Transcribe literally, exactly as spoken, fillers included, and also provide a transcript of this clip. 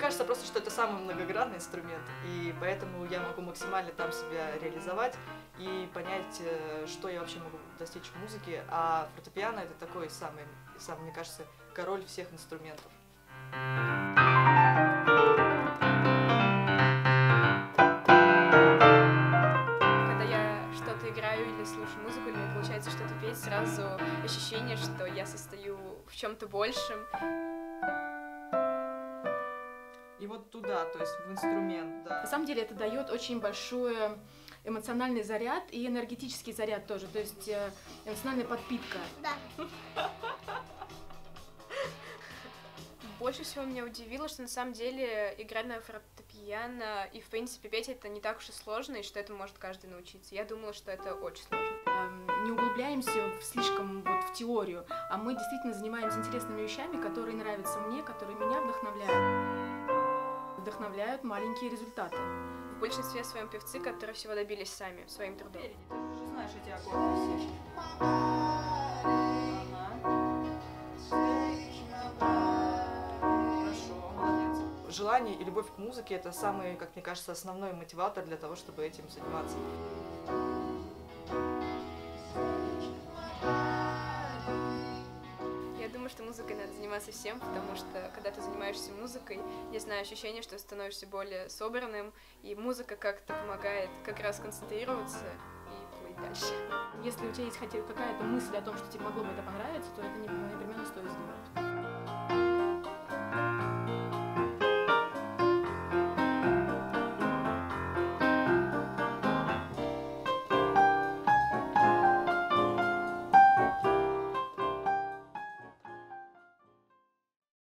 кажется просто, что это самый многогранный инструмент, и поэтому я могу максимально там себя реализовать и понять, что я вообще могу достичь в музыке, а фортепиано это такой самый, самый, мне кажется, король всех инструментов. Когда я что-то играю или слушаю музыку, или мне получается что-то петь, сразу ощущение, что я состою в чем-то большем. И вот туда, то есть в инструмент, да. На самом деле это дает очень большой эмоциональный заряд и энергетический заряд тоже, то есть эмоциональная подпитка. Да. Больше всего меня удивило, что на самом деле играть на фортепиано и, в принципе, петь это не так уж и сложно, и что это может каждый научиться. Я думала, что это очень сложно. Не углубляемся в слишком вот в теорию, а мы действительно занимаемся интересными вещами, которые нравятся мне, которые меня вдохновляют. Вдохновляют маленькие результаты. В большинстве своем певцы, которые всего добились сами, своим трудом. Ты же знаешь эти аккорды все. Хорошо, молодец. Желание и любовь к музыке – это самый, как мне кажется, основной мотиватор для того, чтобы этим заниматься. Я думаю, что музыкой надо заниматься всем, потому что, когда ты занимаешься музыкой, не знаю, ощущение, что ты становишься более собранным, и музыка как-то помогает как раз концентрироваться и плыть дальше. Если у тебя есть хотя бы какая-то мысль о том, что тебе могло бы это понравиться, то это непременно стоит сделать.